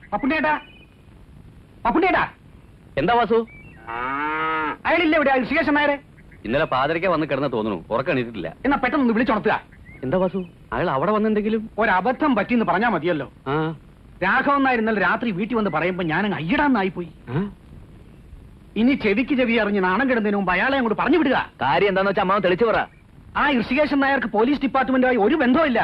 പപ്പുണ്ണിയേട്ടാ, പപ്പുണ്ണിയേട്ടാ. എന്താ വാസു? അയാളില്ല ഇവിടെ, ഋഷികേശൻ നായരെ. ഇന്നലെ പാതിരയ്ക്ക് വന്ന് കിടന്ന് തോന്നുന്നു, ഉറക്കണിട്ടില്ല. എന്നാ പെട്ടെന്ന് വിളിച്ചുണർത്തുക. എന്താ വാസു, അയാൾ അവിടെ വന്നെന്തെങ്കിലും ഒരബദ്ധം പറ്റിന്ന് പറഞ്ഞാ മതിയല്ലോ. രാഘവൻ നായർ ഇന്നലെ രാത്രി വീട്ടിൽ വന്ന് പറയുമ്പോ ഞാനങ്ങ് അയ്യടാന്നായിപ്പോയി. ഇനി ചെവിക്ക് ചെവി അറിഞ്ഞ് നാണം കിടന്നതിന് മുമ്പ് അയാളെ അങ്ങോട്ട് പറഞ്ഞു വിടുക. കാര്യം എന്താന്ന് വെച്ചാൽ അമ്മാവൻ തെളിച്ചു പറ. ആ ഋഷികേശൻ നായർക്ക് പോലീസ് ഡിപ്പാർട്ട്മെന്റുമായി ഒരു ബന്ധവുമില്ല.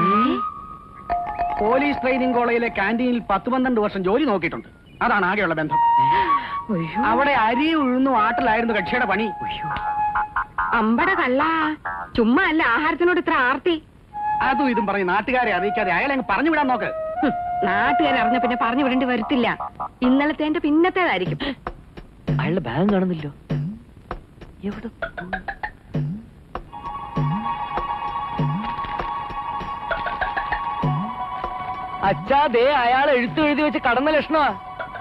പോലീസ് ട്രെയിനിങ് കോളേജിലെ ക്യാന്റീനിൽ 10-12 വർഷം ജോലി നോക്കിയിട്ടുണ്ട്. അതാണ് ആകെയുള്ള ബന്ധം. അവിടെ അരി ഉഴുന്നു ആട്ടിലായിരുന്നു കക്ഷിയുടെ പണി. അമ്പട കള്ള, ചുമ്മാ അല്ല ആഹാരത്തിനോട് ഇത്ര ആർത്തി. അതും ഇതും പറഞ്ഞ് നാട്ടുകാരെ അറിയിക്കാതെ അയാളെ അങ്ങ് പറഞ്ഞു വിടാൻ നോക്ക്. നാട്ടുകാരെ അറിഞ്ഞ പിന്നെ പറഞ്ഞു വിടേണ്ടി വരത്തില്ല. ഇന്നലത്തെ എന്റെ പിന്നത്തേതായിരിക്കും. അയാളുടെ ബാഗ് കാണുന്നില്ലോ. എവിടെ? അച്ഛാ, ദേ അയാൾ എഴുത്തു എഴുതി വെച്ച് കടന്ന ലക്ഷണമാ.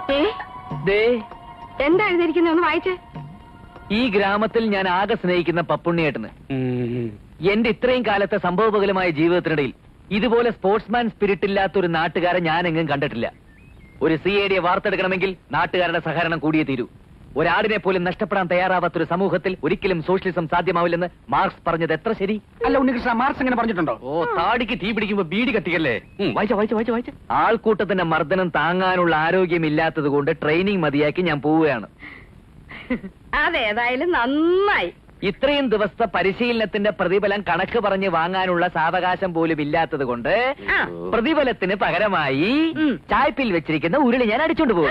എന്താ എഴുതിയിരിക്കുന്നത്, ഒന്ന് വായിച്ചേ. ഈ ഗ്രാമത്തിൽ ഞാൻ ആകെ സ്നേഹിക്കുന്ന പപ്പുണ്ണിയേട്ടന് എന്റെ ഇത്രയും കാലത്തെ സംഭവബഹുലമായ ജീവിതത്തിനിടയിൽ ഇതുപോലെ സ്പോർട്സ്മാൻ സ്പിരിറ്റ് ഇല്ലാത്ത ഒരു നാട്ടുകാരെ ഞാൻ എങ്ങും കണ്ടിട്ടില്ല. ഒരു CID വാർത്തെടുക്കണമെങ്കിൽ നാട്ടുകാരുടെ സഹകരണം കൂടിയേ തീരൂ. ഒരാടിനെ പോലും നഷ്ടപ്പെടാൻ തയ്യാറാവാത്തൊരു സമൂഹത്തിൽ ഒരിക്കലും സോഷ്യലിസം സാധ്യമാവില്ലെന്ന് മാർക്സ് പറഞ്ഞത് എത്ര ശരി. അല്ല ഉണ്ണികൃഷ്ണ, മാർക്സ് എങ്ങനെ പറഞ്ഞിട്ടുണ്ടോ? ഓ, താടിക്ക് തീ പിടിക്കുമ്പോ ബീഡി കത്തിക്കല്ലേ. വായിച്ച ആൾക്കൂട്ടത്തിന്റെ മർദ്ദനം താങ്ങാനുള്ള ആരോഗ്യം ഇല്ലാത്തത് കൊണ്ട് ട്രെയിനിങ് മതിയാക്കി ഞാൻ പോവുകയാണ്. അതേതായാലും നന്നായി. ഇത്രയും ദിവസത്തെ പരിശീലനത്തിന്റെ പ്രതിഫലം കണക്ക് പറഞ്ഞ് വാങ്ങാനുള്ള സാവകാശം പോലും ഇല്ലാത്തത് കൊണ്ട് പ്രതിഫലത്തിന് പകരമായി ചായ്പിൽ വെച്ചിരിക്കുന്ന ഉരുളി ഞാൻ അടിച്ചോണ്ട് പോകും.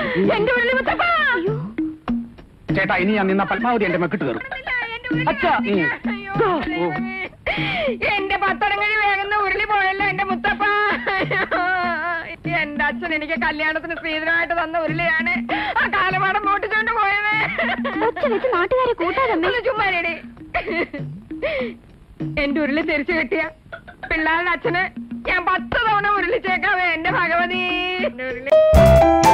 ചേട്ടാ, ഇനി ഞാൻ നിന്ന പത്മാവതി എന്റെ മെക്കിട്ട് കയറും. എന്റെ പത്തടങ്ങഴി വേഗുന്ന ഉരുളി പോയല്ലോ എന്റെ മുത്തപ്പ. എന്റെ അച്ഛൻ എനിക്ക് കല്യാണത്തിന് സ്ത്രീധനമായിട്ട് തന്ന ഉരുളിയാണ് ആ കാലപാടം മോട്ടിച്ചോണ്ട് പോയത്. നാട്ടുകാരെ കൂട്ടാതെ ചുമ്മാരേടി. എന്റെ ഉരുളി തിരിച്ചു കിട്ടിയ പിള്ളേരുടെ അച്ഛന് ഞാൻ 10 തവണ ഉരുളിച്ചേക്കാവേ എന്റെ ഭഗവതി.